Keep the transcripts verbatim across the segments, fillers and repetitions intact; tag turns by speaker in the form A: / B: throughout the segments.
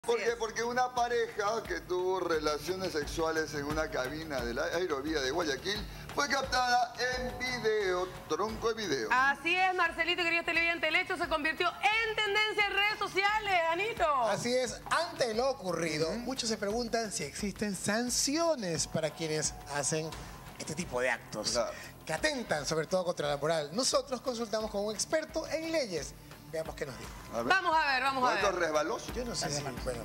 A: ¿Por qué? Porque una pareja que tuvo relaciones sexuales en una cabina de la aerovía de Guayaquil fue captada en video, tronco de video.
B: Así es, Marcelito, queridos televidentes, el hecho se convirtió en tendencia en redes sociales, Anito.
C: Así es, ante lo ocurrido, uh-huh. muchos se preguntan si existen sanciones para quienes hacen este tipo de actos, claro, que atentan sobre todo contra la moral. Nosotros consultamos con un experto en leyes. Veamos qué nos dijo.
B: A vamos a ver, vamos a ver.
A: ¿Cuánto resbaloso?
C: Yo no sé si... Bueno,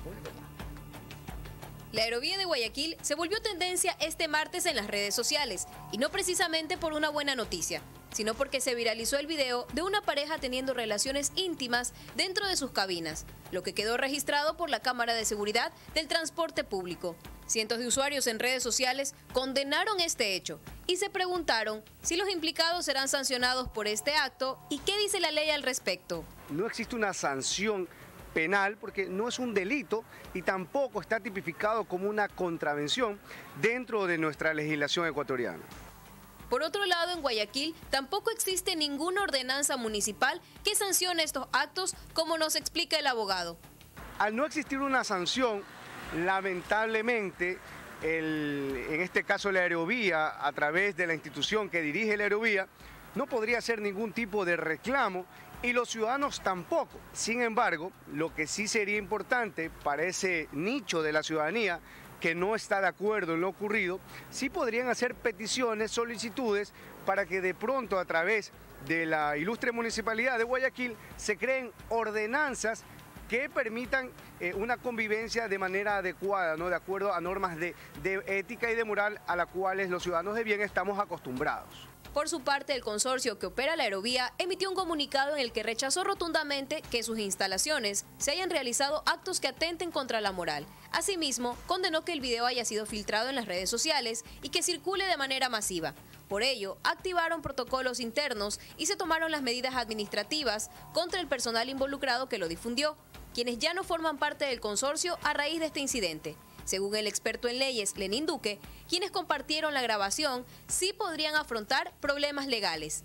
D: la aerovía de Guayaquil se volvió tendencia este martes en las redes sociales, y no precisamente por una buena noticia, sino porque se viralizó el video de una pareja teniendo relaciones íntimas dentro de sus cabinas, lo que quedó registrado por la cámara de seguridad del transporte público. Cientos de usuarios en redes sociales condenaron este hecho y se preguntaron si los implicados serán sancionados por este acto y qué dice la ley al respecto.
E: No existe una sanción penal porque no es un delito y tampoco está tipificado como una contravención dentro de nuestra legislación ecuatoriana.
D: Por otro lado, en Guayaquil tampoco existe ninguna ordenanza municipal que sancione estos actos, como nos explica el abogado.
E: Al no existir una sanción, lamentablemente, el, en este caso la aerovía, a través de la institución que dirige la aerovía, no podría hacer ningún tipo de reclamo y los ciudadanos tampoco. Sin embargo, lo que sí sería importante para ese nicho de la ciudadanía que no está de acuerdo en lo ocurrido, sí podrían hacer peticiones, solicitudes, para que de pronto a través de la ilustre municipalidad de Guayaquil se creen ordenanzas que permitan eh, una convivencia de manera adecuada, ¿no? De acuerdo a normas de, de ética y de moral a las cuales los ciudadanos de bien estamos acostumbrados.
D: Por su parte, el consorcio que opera la aerovía emitió un comunicado en el que rechazó rotundamente que sus instalaciones se hayan realizado actos que atenten contra la moral. Asimismo, condenó que el video haya sido filtrado en las redes sociales y que circule de manera masiva. Por ello, activaron protocolos internos y se tomaron las medidas administrativas contra el personal involucrado que lo difundió, quienes ya no forman parte del consorcio a raíz de este incidente. Según el experto en leyes, Lenín Duque, quienes compartieron la grabación sí podrían afrontar problemas legales.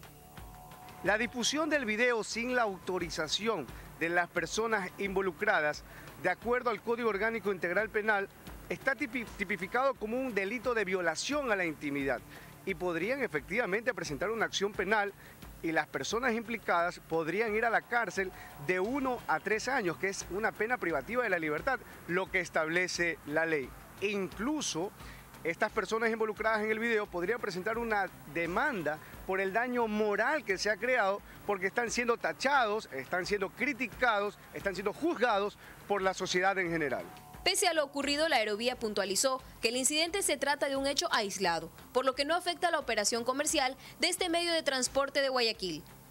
E: La difusión del video sin la autorización de las personas involucradas, de acuerdo al Código Orgánico Integral Penal, está tipificado como un delito de violación a la intimidad y podrían efectivamente presentar una acción penal y las personas implicadas podrían ir a la cárcel de uno a tres años, que es una pena privativa de la libertad, lo que establece la ley. E incluso estas personas involucradas en el video podrían presentar una demanda por el daño moral que se ha creado porque están siendo tachados, están siendo criticados, están siendo juzgados por la sociedad en general.
D: Pese a lo ocurrido, la aerovía puntualizó que el incidente se trata de un hecho aislado, por lo que no afecta a la operación comercial de este medio de transporte de Guayaquil.